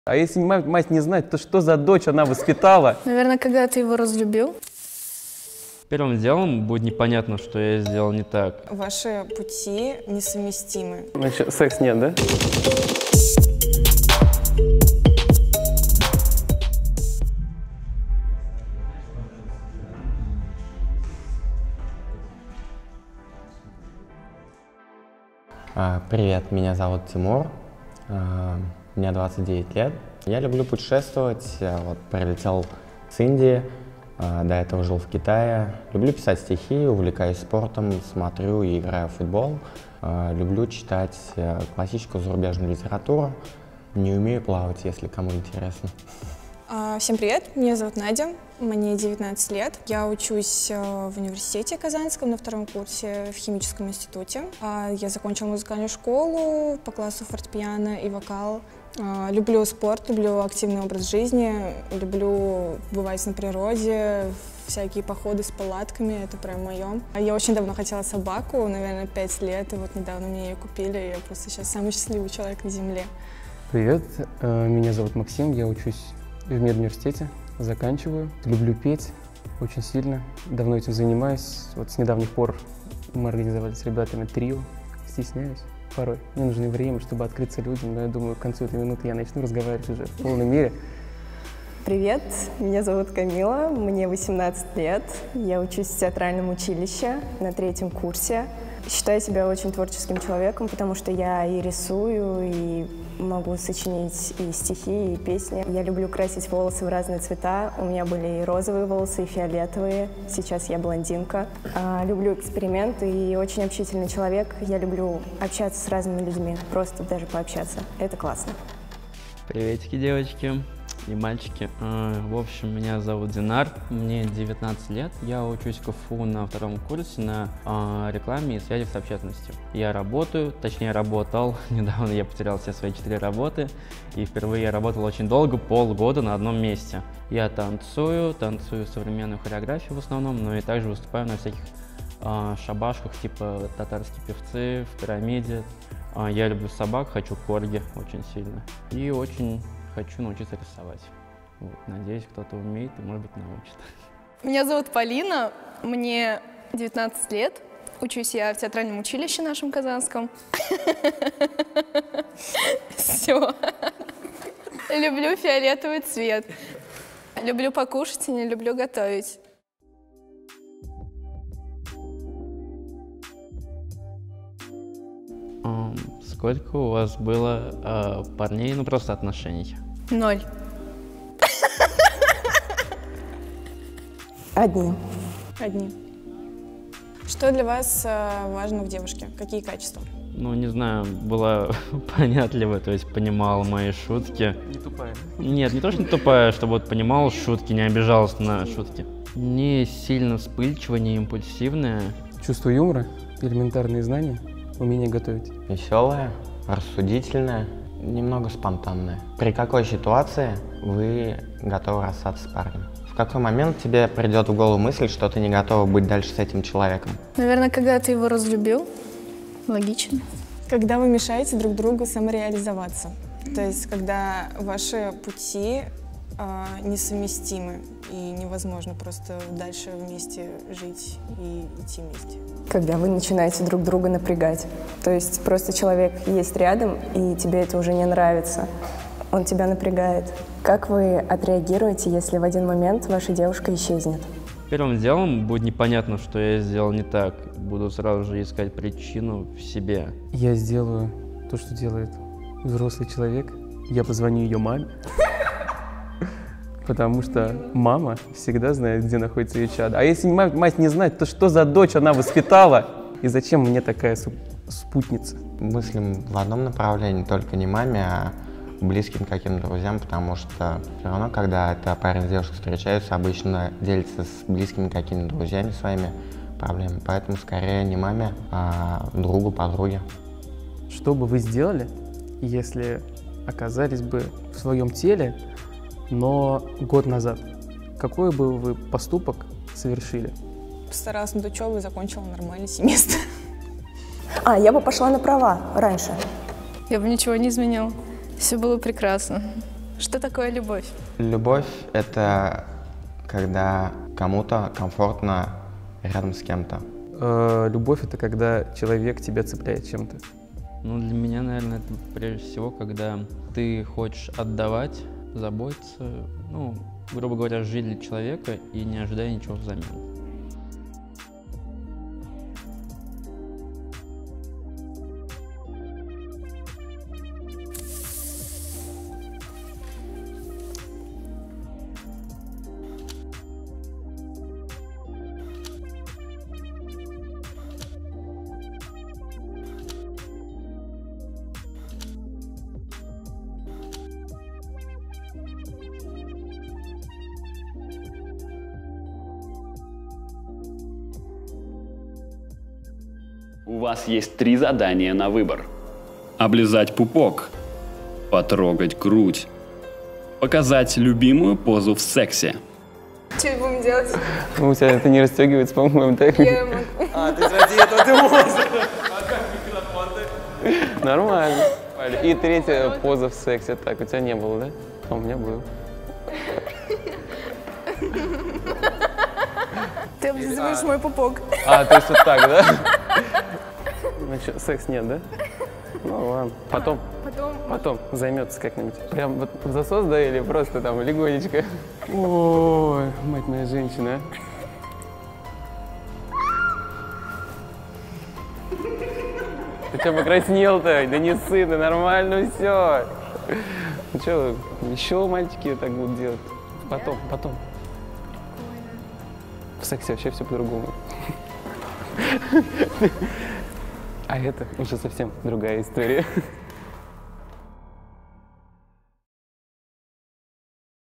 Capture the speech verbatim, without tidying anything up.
А если мать, мать не знает, то что за дочь она воспитала? Наверное, когда ты его разлюбил. Первым делом будет непонятно, что я сделал не так. Ваши пути несовместимы. Значит, секс нет, да? Привет, меня зовут Тимур, мне двадцать девять лет. Я люблю путешествовать, вот прилетел с Индии, до этого жил в Китае. Люблю писать стихи, увлекаюсь спортом, смотрю и играю в футбол. Люблю читать классическую зарубежную литературу. Не умею плавать, если кому интересно. Всем привет, меня зовут Надя, мне девятнадцать лет. Я учусь в университете Казанском на втором курсе в химическом институте. Я закончила музыкальную школу по классу фортепиано и вокал. Люблю спорт, люблю активный образ жизни, люблю бывать на природе, всякие походы с палатками, это прям мое. Я очень давно хотела собаку, наверное, пять лет, и вот недавно мне ее купили, я просто сейчас самый счастливый человек на земле. Привет, меня зовут Максим, я учусь в медуниверситете, заканчиваю. Люблю петь очень сильно, давно этим занимаюсь. Вот с недавних пор мы организовали с ребятами трио, стесняюсь порой. Мне нужно время, чтобы открыться людям, но я думаю, к концу этой минуты я начну разговаривать уже в полной мере. Привет, меня зовут Камила, мне восемнадцать лет, я учусь в театральном училище на третьем курсе. Считаю себя очень творческим человеком, потому что я и рисую, и могу сочинить и стихи, и песни. Я люблю красить волосы в разные цвета. У меня были и розовые волосы, и фиолетовые. Сейчас я блондинка. А, люблю эксперименты и очень общительный человек. Я люблю общаться с разными людьми, просто даже пообщаться. Это классно. Приветики, девочки и мальчики. В общем, меня зовут Динар, мне девятнадцать лет. Я учусь в КФУ на втором курсе на рекламе и связи с общественностью. Я работаю, точнее работал. Недавно я потерял все свои четыре работы. И впервые я работал очень долго, полгода на одном месте. Я танцую, танцую современную хореографию в основном, но и также выступаю на всяких шабашках, типа татарские певцы, в пирамиде. Я люблю собак, хочу корги очень сильно. И очень хочу научиться рисовать. Вот. Надеюсь, кто-то умеет и, может быть, научит. Меня зовут Полина, мне девятнадцать лет. Учусь я в театральном училище нашем казанском. Все. Люблю фиолетовый цвет. Люблю покушать и не люблю готовить. Сколько у вас было э, парней, ну просто отношений? Ноль. Одни. Одни. Что для вас э, важно в девушке? Какие качества? Ну, не знаю, была понятливая, то есть понимала мои шутки. Не тупая? Нет, не то, что не тупая, чтобы вот понимала шутки, не обижалась на шутки. Не сильно вспыльчивая, не импульсивная. Чувство юмора, элементарные знания, умение готовить. Веселая, рассудительная, немного спонтанная. При какой ситуации вы готовы расстаться с парнем? В какой момент тебе придет в голову мысль, что ты не готова быть дальше с этим человеком? Наверное, когда ты его разлюбил. Логично. Когда вы мешаете друг другу самореализоваться. То есть, когда ваши пути э, несовместимы и невозможно просто дальше вместе жить и идти вместе. Когда вы начинаете друг друга напрягать. То есть просто человек есть рядом, и тебе это уже не нравится. Он тебя напрягает. Как вы отреагируете, если в один момент ваша девушка исчезнет? Первым делом будет непонятно, что я сделал не так. Буду сразу же искать причину в себе. Я сделаю то, что делает взрослый человек. Я позвоню ее маме. Потому что мама всегда знает, где находится ее чадо. А если мать, мать не знает, то что за дочь она воспитала? И зачем мне такая спутница? Мыслим в одном направлении, только не маме, а близким каким-то друзьям, потому что все равно, когда это парень с девушкой встречаются, обычно делятся с близкими какими-то друзьями своими проблемами. Поэтому скорее не маме, а другу, подруге. Что бы вы сделали, если оказались бы в своем теле, но год назад? Какой бы вы поступок совершили? Постаралась над учебой и закончила нормальный семестр. А, я бы пошла на права раньше. Я бы ничего не изменила. Все было прекрасно. Что такое любовь? Любовь — это когда кому-то комфортно рядом с кем-то. Э, любовь — это когда человек тебя цепляет чем-то. Ну, для меня, наверное, это прежде всего, когда ты хочешь отдавать, заботиться, ну, грубо говоря, жить для человека и не ожидая ничего взамен. У вас есть три задания на выбор. Облизать пупок, потрогать грудь, показать любимую позу в сексе. Что будем делать? Ну, у тебя это не расстегивается, по-моему, так? Я могу. А, то есть ради этого ты можешь. А как микрофон-то? Нормально. И третья поза в сексе. Так, у тебя не было, да? А у меня был. Ты облизываешь мой пупок. А, то есть вот так, да? Значит, секс нет, да? Ну ладно. Потом, Потом потом займется как-нибудь. Прям вот в засос, да, или просто там легонечко? Ой, мать моя женщина. Ты что покраснел-то? Да не ссы, да нормально все. Ну что, еще мальчики так будут делать? Потом, потом. В сексе вообще все по-другому. А это уже совсем другая история.